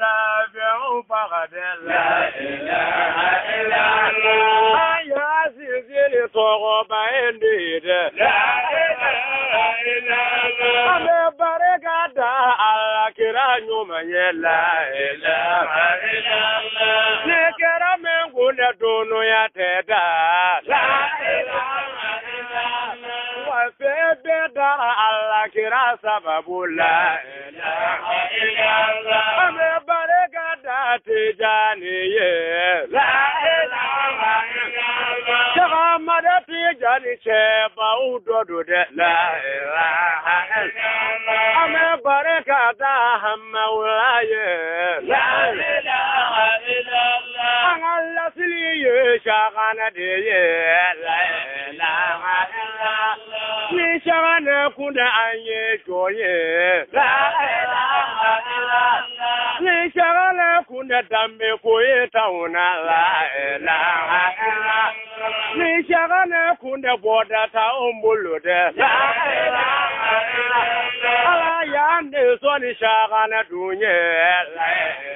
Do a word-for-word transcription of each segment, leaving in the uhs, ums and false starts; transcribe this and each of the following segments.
la bi'u faqad la ilaha illallah ya zizili togo baindi la ilaha illallah ame baraka da Allah kira nyuma ye la ilaha illallah ne kira mengu ne dono ya teda la ilaha illallah wa fe da Allah kira sababu la ilaha illallah ame baraka da tijani ye la ilaha illallah jaga mada tijani che baudo de la ilaha illallah ame baraka da hamawla ye la ilaha illallah Allah sili ye shagana de ye la ilaha illallah ni shagana kunda anye joye la ilaha illallah ni shagana kunda dambe koye tauna la ilaha illallah ni shagana kunda boda ta umbulu de la ilaha illallah ala ya ne so ni shagana dunye la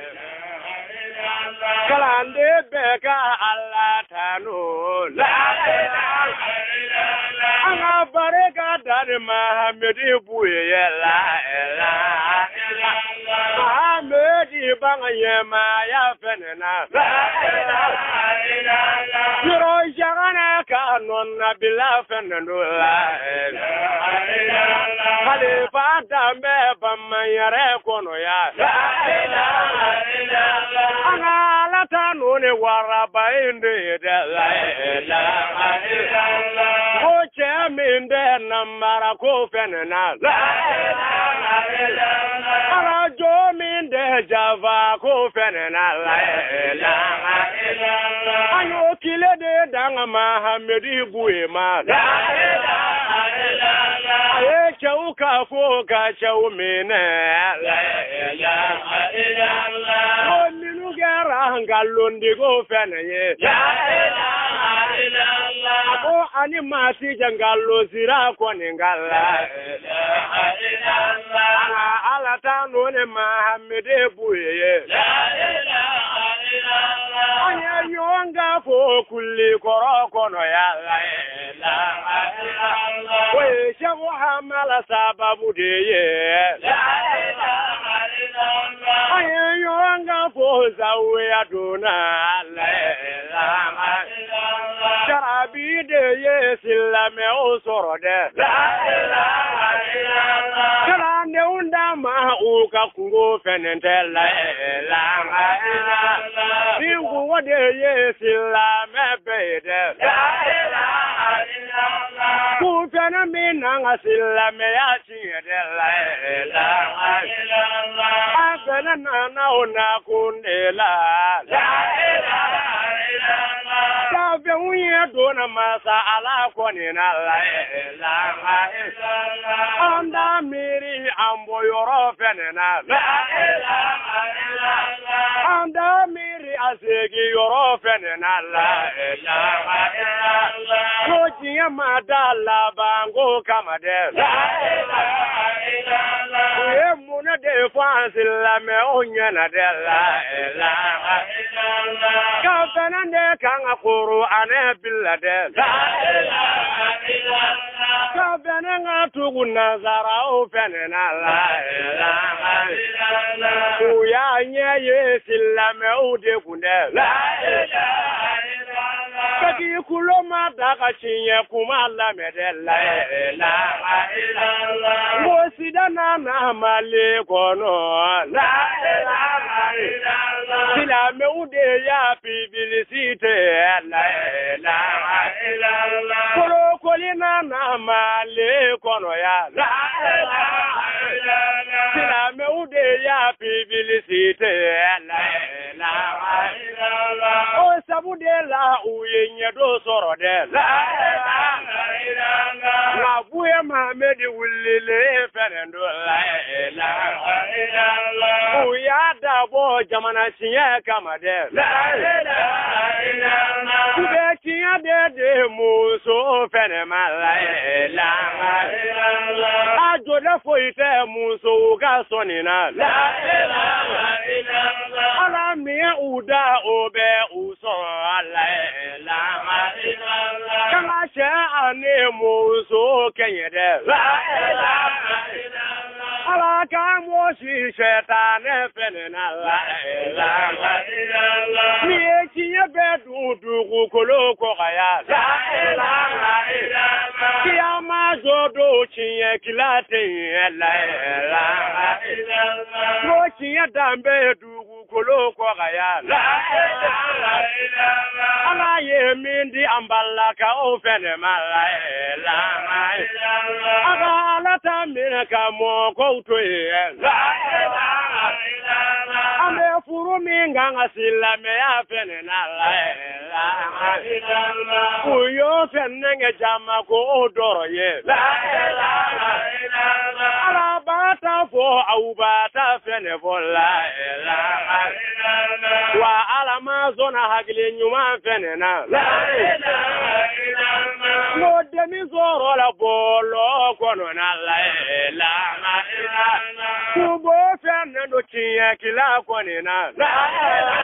kalande beka Allah tanu la ilaha illallah anga bareka dar Muhammadi buye la ilaha illallah Muhammadi bangaye ma ya fenena la ilaha illallah yoro jagana ka non nabila fenendo la ilaha illallah khalifa dambe bamayare kono ya la ilaha illallah anga tanu ne waraba inde de la ilaha illallah o chemin de namara ko fenena la ilaha illallah ara jo min de java ko fenena la ilaha illallah ayo kile de danga Muhammadi buema la ilaha illallah e chauka fo ka chau mena la ilaha illallah gara ngalondi go fenye la ilaha illallah o ani mati jangalo zira ko ngala la ilaha illallah ala tanu ne Muhammadi buye la ilaha illallah anya yonga fo kulli koroko no ya la ilaha illallah we shabu hamala sababu de la ilaha illallah anya yonga fo zawe aduna la ilaha illallah sharabi de yesilame osoro de la ilaha illallah kalande unda ma uka kungo fenente la ilaha illallah ningu wade yesilame bede la ilaha illallah kufena minanga silame ya chide la ilaha illallah afena nana ona kunde la ilaha illallah tabe uye dona masa ala konina la ilaha illallah anda miri ambo yoro fenena la ilaha illallah anda miri asegi yoro fenena la ilaha illallah koji madala bango kamade la ilaha illallah ye muna de fansi la me onyana de la ilaha illallah kafana de kanga Qur'an bilade la ilaha illallah kafana ngatu nazara o fenena la ilaha illallah uya nye ye silame o de kunde la ilaha illallah kaki kuloma daga chinye kuma la mede la ilaha illallah mosidana na male kono la ilaha illallah silame o de ya pibilisite la ilaha illallah kolo kolina na male kono ya la ilaha illallah silame o de ya pibilisite la ilaha illallah o sabude la uyenye do soro de la ilaha illallah la buye Muhammadi wulile ferendo la ilaha illallah uya dabo jamana chiye kamade la ilaha illallah kube chiya de de muso fenema la ilaha illallah ajo de foite muso ga sonina la ilaha illallah ala mi uda obe uso la ilaha illallah kama sha ane muso kenyede la ilaha illallah ala ka mo shi shetan fenena la ilaha illallah ni chiye bedu du kolo ko ya la ilaha illallah kiyama jodo chiye kilate la ilaha illallah mo chiye dambe du kolo ko ya la ilaha illallah ala ye mindi amballa ka o fene ma la ilaha illallah ala ta min ka mo ko to ye la ilaha illallah ame furu mi nganga silla me ya fene na la ilaha illallah uyo fene nge jama ko odoro ye la ilaha illallah ala bata fo au bata fene fo la ilaha illallah wa ala ma zona hagile nyuma fene na la ilaha illallah no demi zoro la bolo kono na la ilaha illallah kubo fene no kiya kila kone na la ilaha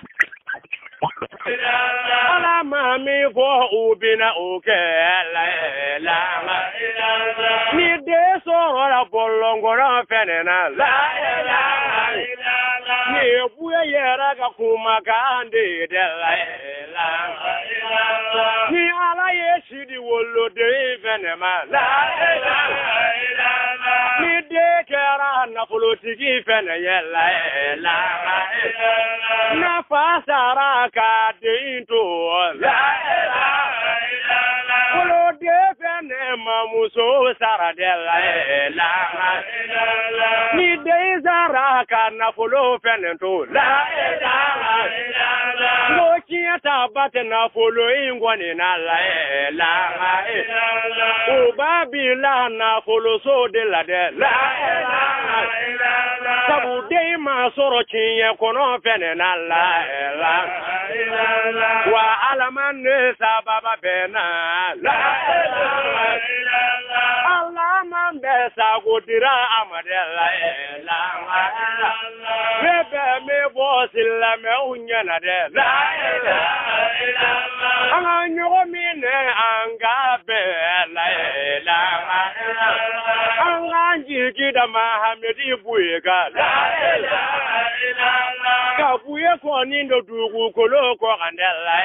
ala mami fo ubina oke la ilaha illallah ni de so la bolongora fenena la ilaha illallah ni buye yera ka kuma kande de la ilaha illallah ni ala yeshidi wollo de fenema la ilaha illallah ni de kera na folotigi fene la ilaha illallah na fasara ka de into la ilaha illallah kolo de fene mamuso sara de la ilaha illallah ni de zara ka na folo fene to la ilaha illallah mo kiata bate na folo ingwani na la ilaha illallah o babila na folo so de la de la ilaha illallah sabu de ma soro kinye kono fene na la ilaha illallah wa alaman sababa bena la ilaha illallah alaman be sagodira amade la ilaha illallah bebe me bosilla me unyana de la ilaha illallah anyo mine anga be la ilaha illallah anganji kida mahamedi buega la ilaha illallah ka buye ko nindo dugu kolo ko andela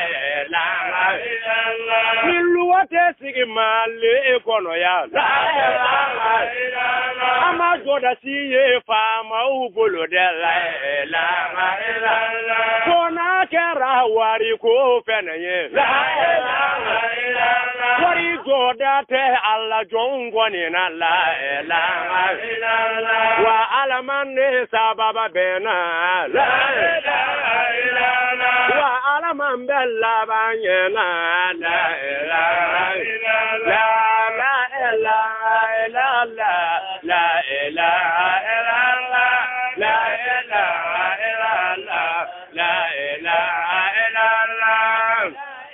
la ilaha niluwate sigima le kono ya la ilaha illallah ama joda siye fama ubolo de la ilaha illallah kona kera wari ko fenye la ilaha illallah wari joda te alla jongo ni na la ilaha illallah wa alaman sababa bena la ilaha illallah wa alaman bella banyana la ilaha illallah la ilaha illallah la ilaha illallah la ilaha illallah la ilaha illallah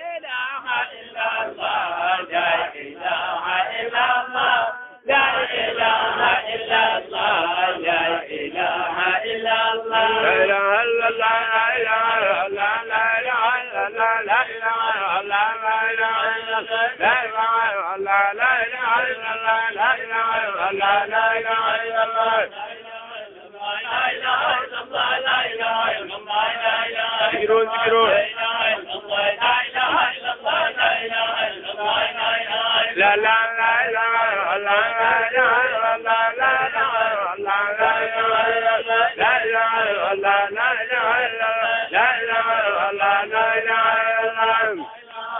la ilaha illallah la ilaha illallah la ilaha illallah la ilaha illallah la ilaha illallah la ilaha illallah la ilaha illallah la ilaha illallah la ilaha illallah la ilaha illallah la ilaha illallah la ilaha illallah la ilaha illallah la ilaha zikru zikru la ilaha illallah la ilaha illallah la ilaha illallah la ilaha la la la ilaha illallah la ilaha illallah la ilaha illallah la ilaha illallah la ilaha illallah la ilaha illallah la ilaha illallah la ilaha illallah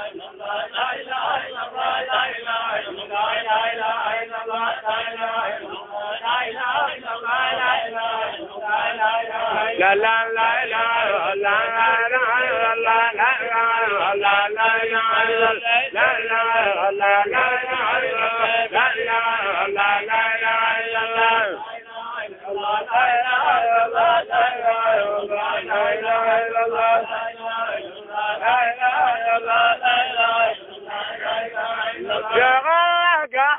la la la la la la la la la la ilaha illallah la ilaha illallah la ilaha illallah la ilaha illallah la ilaha illallah la ilaha illallah la ilaha illallah la ilaha illallah la ilaha illallah la ilaha illallah ya ga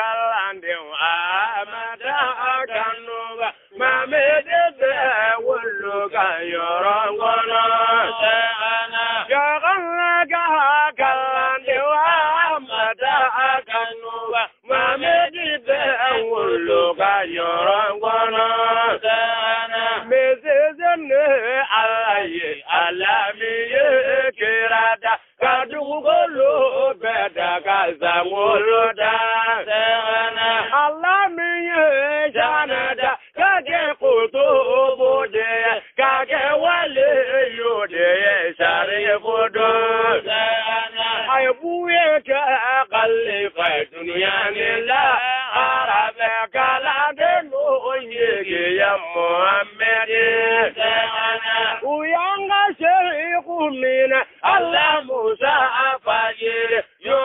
galande wa amada kanuga mamede de wol كل كيرانغنا سهنا جعلك كلام وامدا كنوا ما مدي كل كيرانغنا سهنا مززن علي علامي كرادا كادو كلو بدا كزامولو دا سهنا علامي جاندا كاجي قطو بودي كاجي ولي يودي شاري فودو سهنا ايبوي كاقل في دنيا لا عربك لا دنو يجي يا محمد سهنا ويانغا شيخ من الله موسى فاجر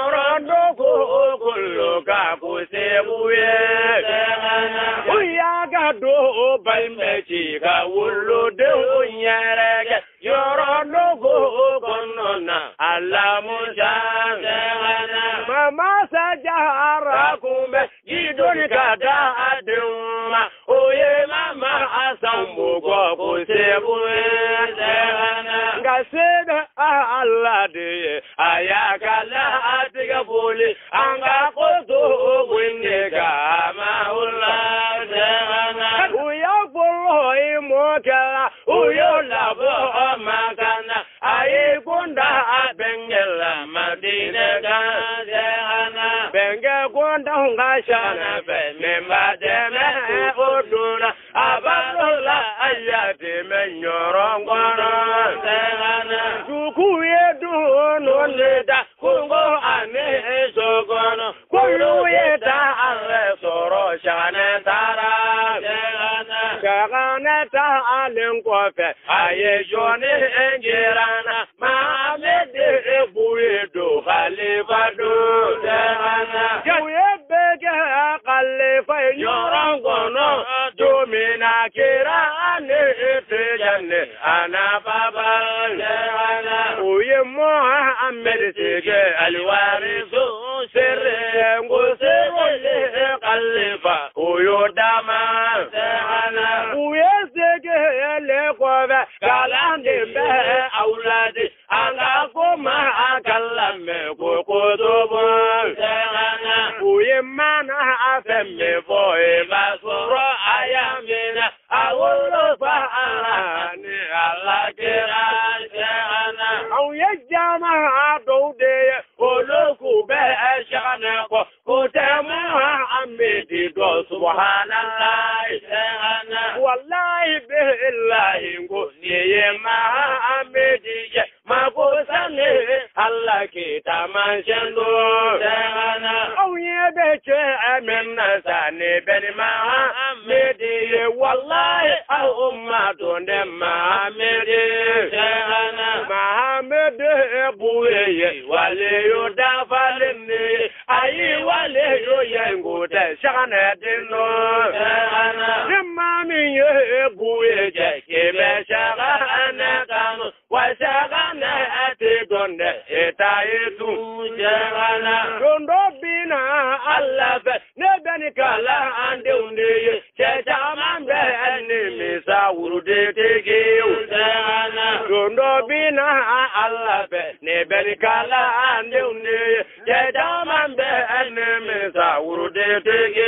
يرندو كل كابو سيبوي سهنا وياغا دو بالمشي كاولو دو يرك يرندو كننا الله موسى سهنا ماما سجاركم يدون كدا ادما oye mama asambo go seboe sehana ngaseda Allah de ayakala atiga boli anga kozo windega maula sehana uya bolo imokala uyo labo magana ayi gonda bengela madina ga sehana benge gonda ngashana be memba deme oduna abalola ayati menyorongona sehana kukuye duno leda kungo ane sogono kuluye ta ale soro shane tara sehana shagane ta alen kofe aye jone enjerana maamede ebuye do khalifa do sehana kuye bege khalifa nyorongono domina kira ane etejane ana baba sehana uye Muhammad sege alwarisu sere ngose ole khalifa uyo dama sehana uye sege le kobe kalande be aulade anga koma akalame kokodobo sehana uye mana afemme boy basoro ayamina awolo fa ani alakira sehana au yajama adode oloku be shana ko kotema amidi do subhanallah sehana wallahi billahi ngo niye ma amidi ma ko sane Allah ki tamanshando sehana au yebe che amena sane ben ma amidi wallahi al ummatu ndema amidi sehana Muhammad buye wale yo dafalini ayi wale yo yengo te shana dino sehana mami ye buye je kebe shana kanu wa shana ate donde etayetu sehana dondo bina Allah be ne beni kala ande unde che chamambe ni misa urude tege sehana dondo bina Allah be ne beni kala ande unde che chamambe ni misa urude tege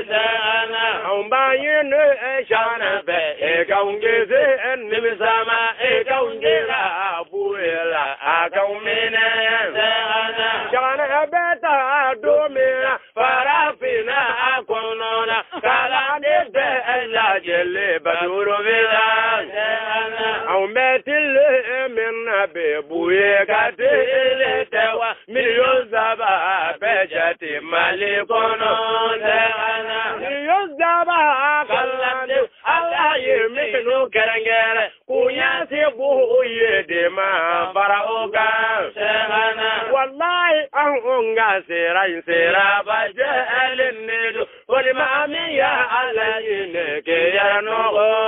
sehana umba yene shana be e kaungeze ni misa ma e kaungera buela akaumene sehana shana beta domina farafina akonona kala de la jele baduro vela sehana au metile minna be buye katile tewa milion zaba bejati malikono sehana milion zaba kalande Allah yeminu kerengere kunya se buye de ma faraoga sehana wallahi an unga sera sera bajelen nedo wali ma mi ya Allah ne ke ya no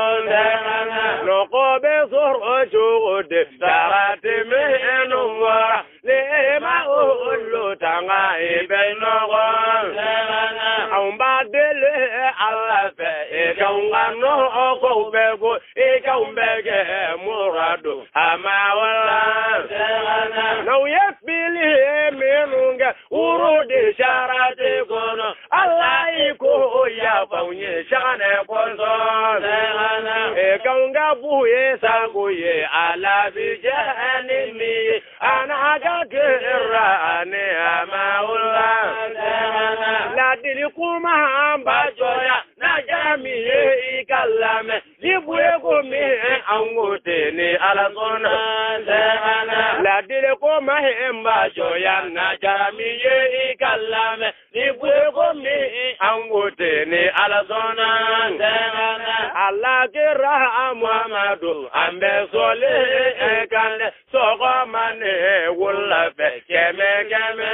sehana no ko be sor ojo de darate me no wara le ma o lo tanga e be no sehana amba dele Allah fe e kangano ko bego e kambege murado ama wala no yefili menunga urudi sharate kono Allah ko ya faunye shane konzo e kanga buye sagoye ala bi jahannami ana ga kirane ama wala la dilikuma ambajoya na jami ikallame libuye ko mi angote ni ala sona la dilikuma ambajoya na jami ikallame libuye ko mi angote ni ala sona Allah kira Muhammadu ambe sole kande soko mane wala fe keme keme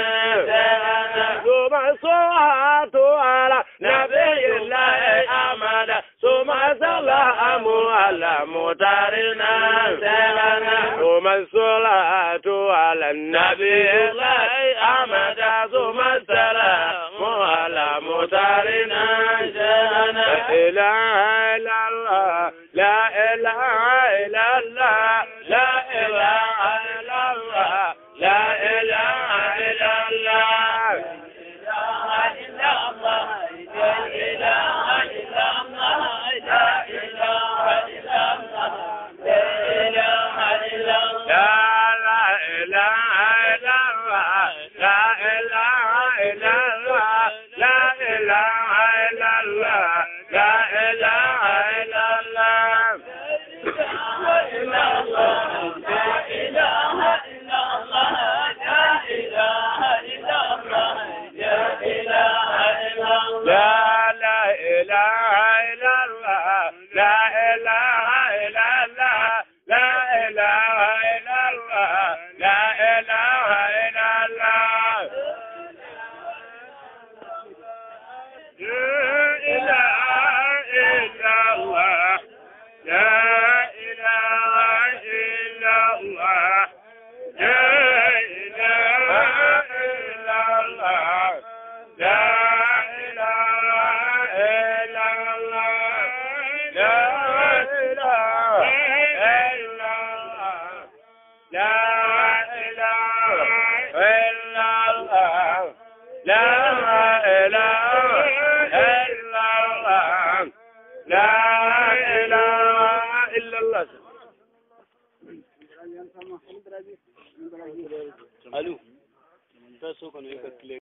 suma soatu ala nabiyillah amada suma salamu ala mutarina suma salatu ala nabiyillah amada suma salamu ala mutarina la ilaha illallah la ilaha illallah la ilaha illallah la ilaha illallah Allô,